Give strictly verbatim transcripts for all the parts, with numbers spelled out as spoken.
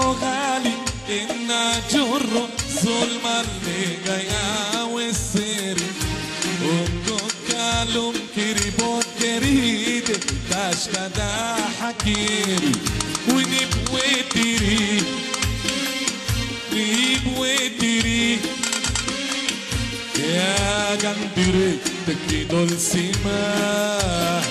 وغالي إن جر ظلما لغايا والسيري وكوكالوم كريبوت كريد تاشكدا حكيري ونيب ويتيري نيب ويتيري يا جنبيري تكيدو السما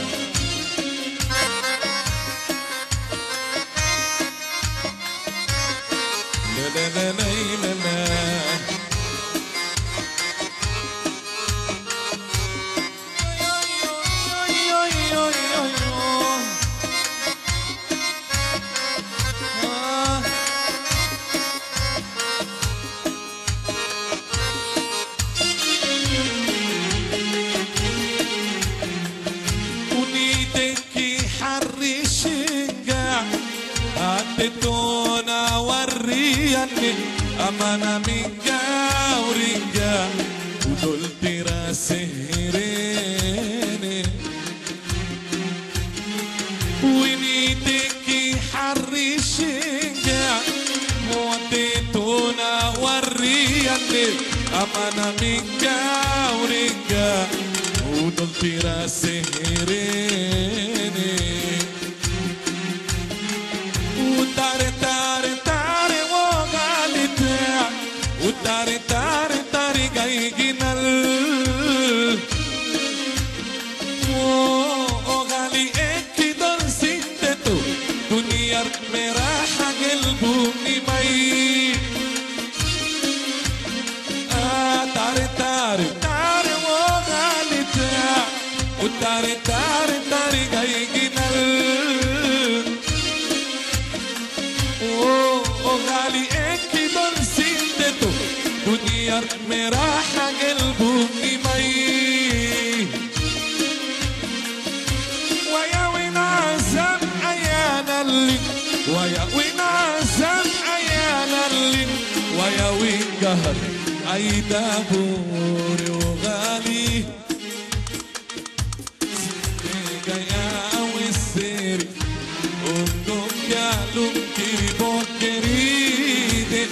لا لا لا لا لا Tona warrianni amana minga uringa udol tira sehrene wini teki harishinga mote tona warrianni amana minga uringa udol tira sehrene Tare tare tare wo galite Utare tare tare gai ginal Wo o gali eki dor sinte tu Dunia merah gelbu ni mai Ah tare tare tare wo galite Utare tare tare gai ginal غالي اكي برسيدته دنيا مراحة قلبوني مي ويا وين عزم ايانا اللي ويا وين عزم ايانا اللي ويا وين قهر اي دابوري وغالي سيدي يا والسيري ونقوم يا لمكي بوكريدي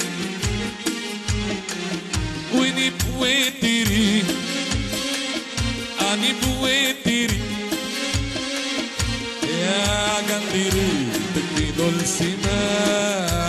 ويني بويتيري أني بويتيري يا قنديري تكيدو السماء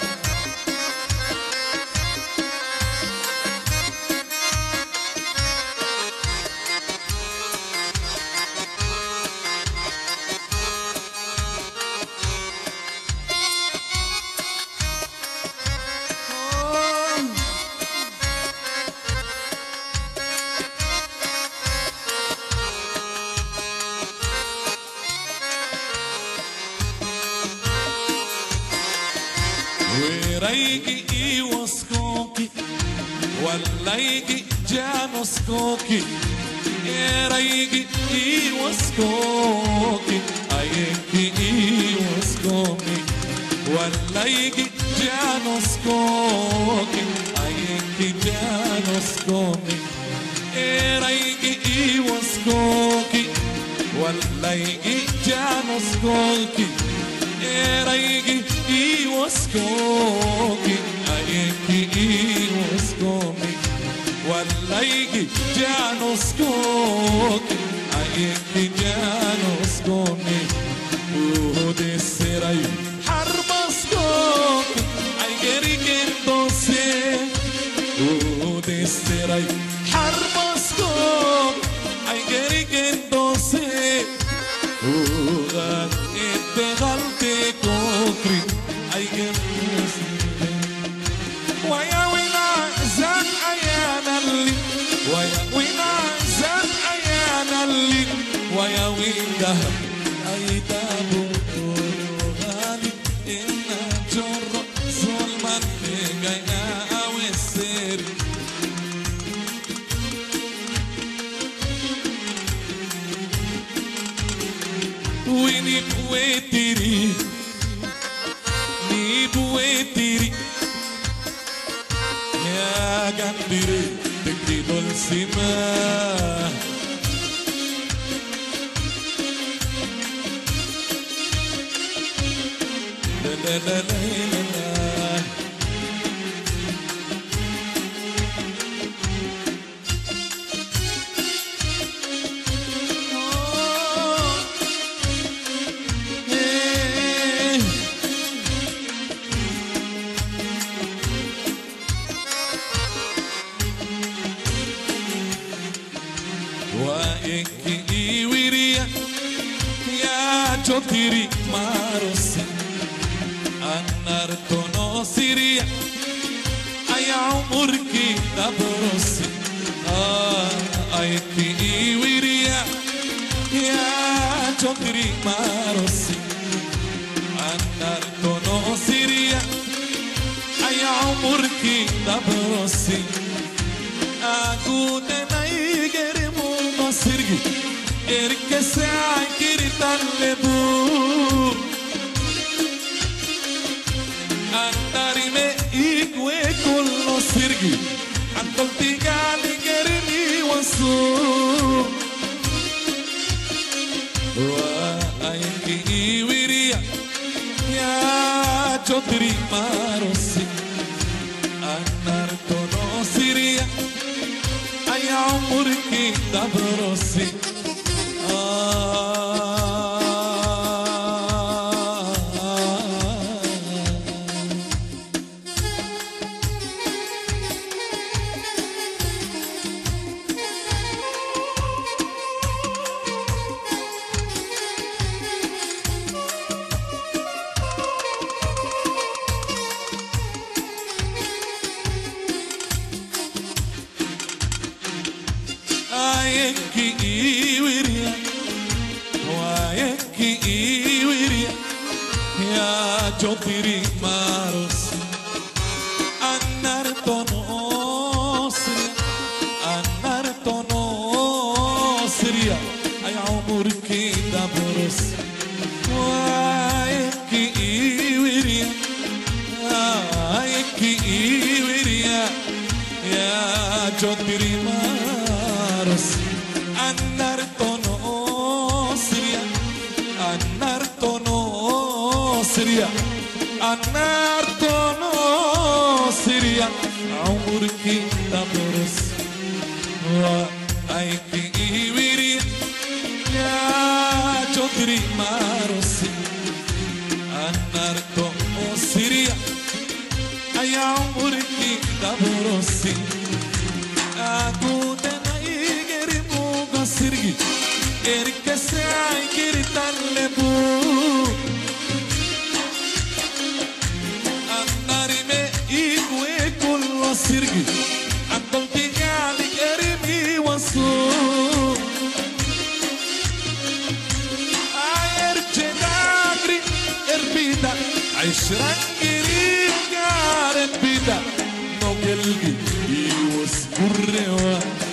ورايقي ايوسكوكي ولايقي جانوسكوكي رايقي ايوسكوكي ايقي ايوسكوكي ولايقي جانوسكوكي ايقي جانوسكوكي رايقي ايوسكوكي ولايقي جانوسكوكي رايقي ايوسكوكي ايكي ايوسكوكي ولايقي جانوسكوكي ايكي جانوسكوكي ودي السراي حربسكوكي ايجري كنتوسي ودي السراي حربسكوكي ايجري كنتوسي وغاد اتغلتي كوكري اي جمسي ويا وينا زان ايانا اللي ويا وينا زان ايانا اللي ويا وين دهر اي دابو وغالي ان جر ظلما لغايا والسيري ويني بويتيري ني بويتيري يا جنبيري تكيدو السما لا لا لا لا لا Eki iwiria ya chotiri marosi anartono siria aya umurki dabrosi ah eki iwiria ya chotiri marosi anartono siria aya umurki dabrosi agune naigeri mu sirgi erke sai kiritan lebu andari me igwe kullo sirgi antol tigali gerini wasu wa ayki iwiria ya chotri marosi anartono siria aya umurki dabrosi Ayeki iwiria, ayeki iwiria, ya chotiri maros, anartono siria, anartono siria, ay umurki dabros, ayeki iwiria, ayeki iwiria, ya chotiri maros. Anartono siria, anartono siria, anartono siria, umurki dabros, wa ayki iwiria, ya chotri marosi, anartono siria, aya umurki dabrosi, aku sirgi erke sai kiritan lebu andari me igwe kullo sirgi andol tigali erimi wasu ayer cedagri erbida aishran girin garen bida no gelgi iwas kurrewa